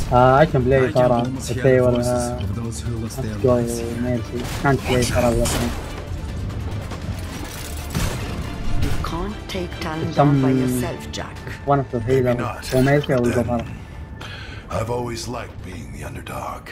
I can play I can Pharah, almost the hear play the or voices of those who lost their Joy lives. or Mercy. Can't play Pharah with them. You can't take talent Some- down by yourself, Jack. One of the Maybe healers. not. Or Mercy, I But will go then, Pharah. I've always liked being the underdog.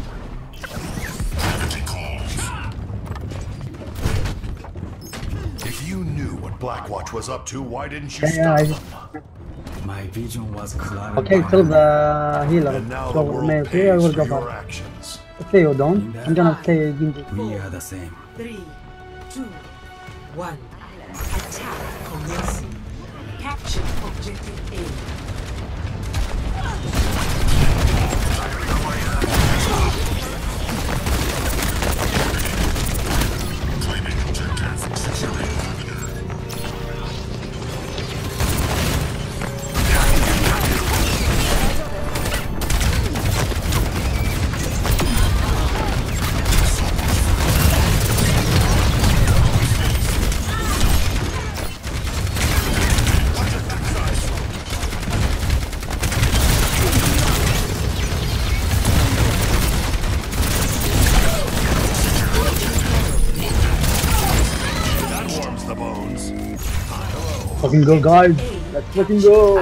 If you knew what Blackwatch was up to, why didn't you Yeah, stop them? My vision was clouded. Okay, by kill the healer. And now the So world Mercy, I pays will for go your Pharah. actions. Let's say you don't. I'm gonna stay Genji. We are the same. 3, 2, 1. Attack commencing. Capture objective A. That warms the bones. Fucking go, guys. Let's fucking go.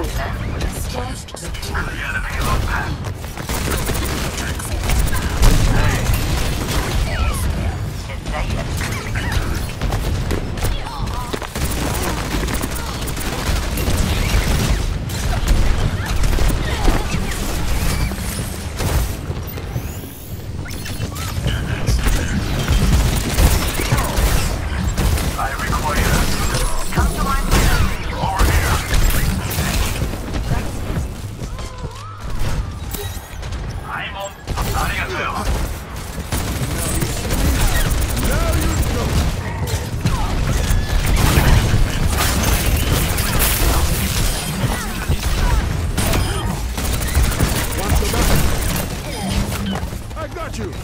I got you.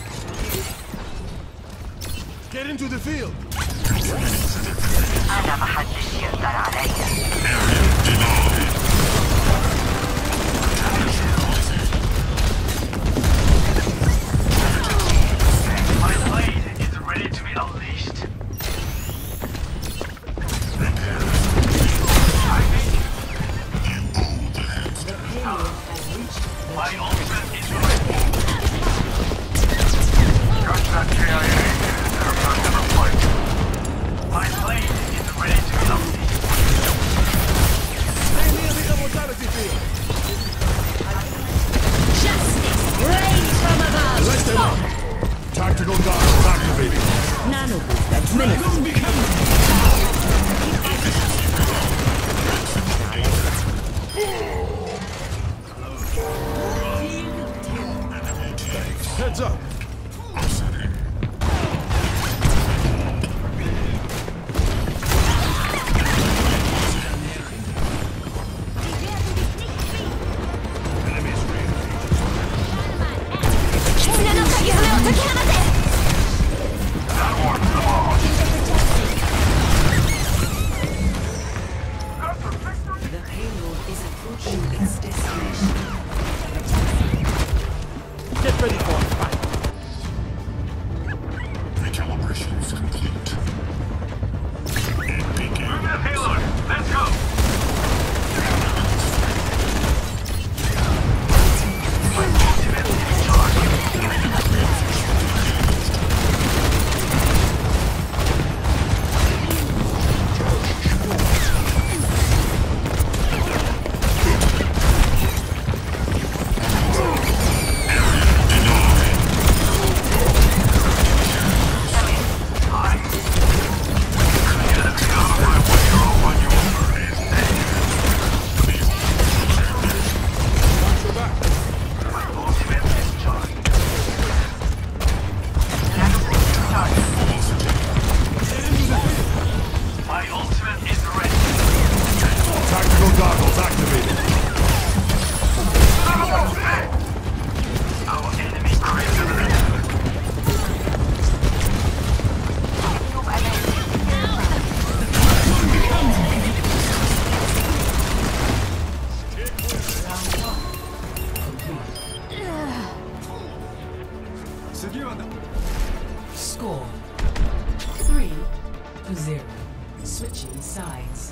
Get into the field. My blade is ready to be unleashed. My ultimate is ready. Crush that KIA. Never fight. My blade is ready to be unleashed. Stay near the immortality field. Rain from above! Let them up. Tactical guards activated. Nano boost administered. Heads up. The payload is approaching its destination. Get ready for it. Fight. Recalibration is complete. Move the payload. Let's go. My ultimate is charged. Score 3-0. Switching sides.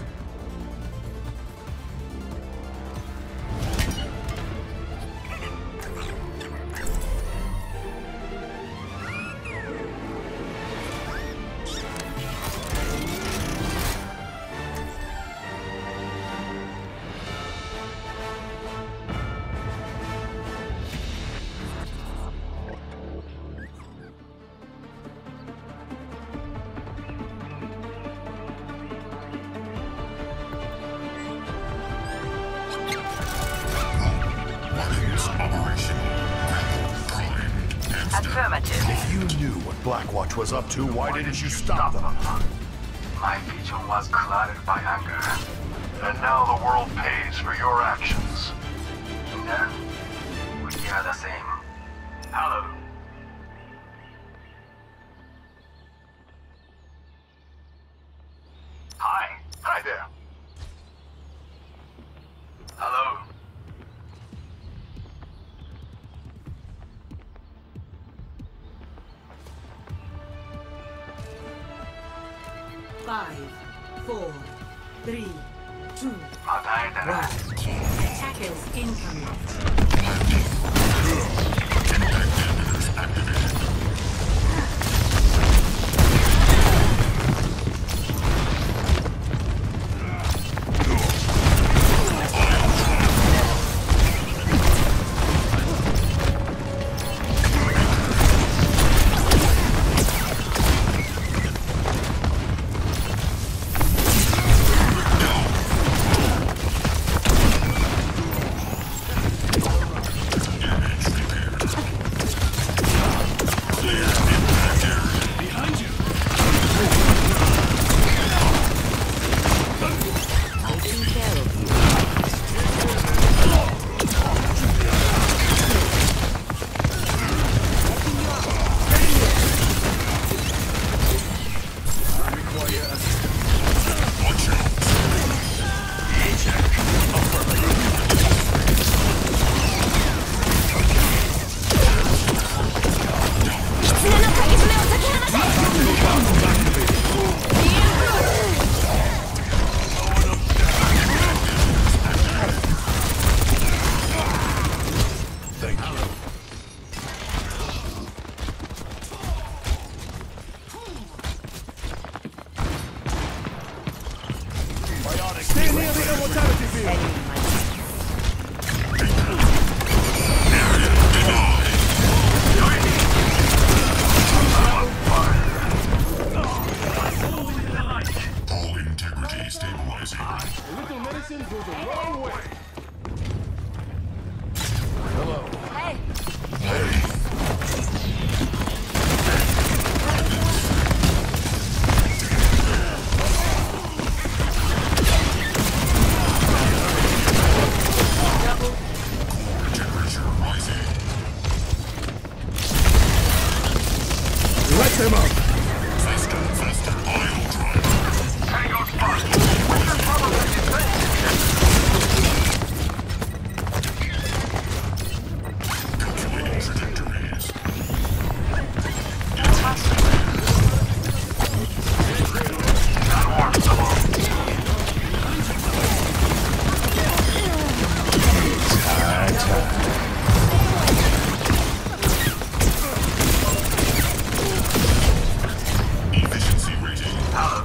Affirmative. If you knew what Blackwatch was up to, why didn't you stop them? My vision was clouded by anger. And now the world pays for your actions. Kinder, we are the same. Hello. Hi. Hi there. Hello. Five, 4, 3, 2, 1. Mataedara. Attackers incoming. Stay near the immortality field! All integrity stabilizing. A little medicine goes a long way. Hello. Hey. Hey. Let them up! Faster, faster, oil drive. Tango spot. We should probably Calculating trajectories. Efficiency rating.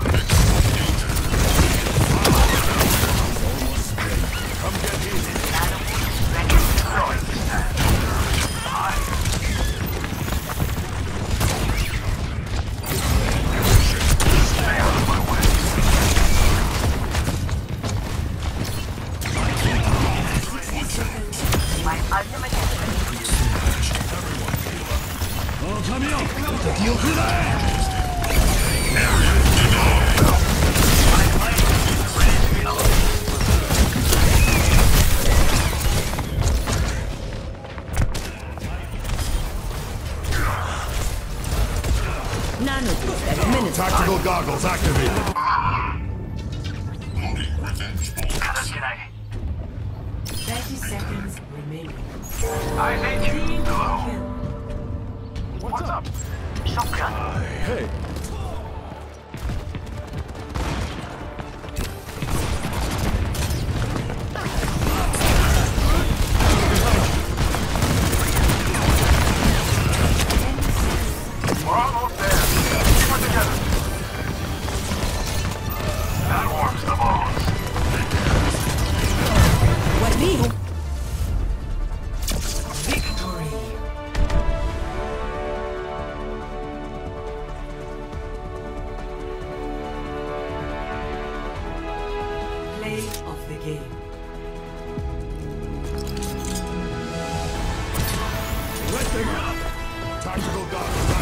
come get easy. Stay out of my way. My ultimate Nanoboost administered. Tactical goggles activated. Loading revenge bolt. 30 seconds remaining. I hate you. Hello. Kill. of the game. Let them up. Tactical guard.